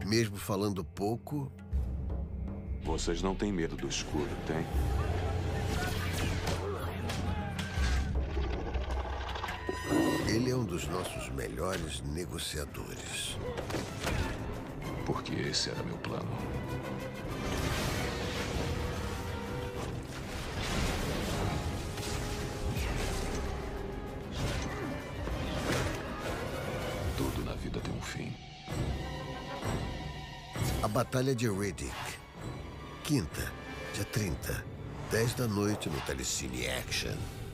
Mesmo falando pouco, Vocês não têm medo do escuro, tem? ele é um dos nossos melhores negociadores. Porque esse era meu plano. Tudo na vida tem um fim. A Batalha de Riddick. Quinta, dia 30, 10 da noite no Telecine Action.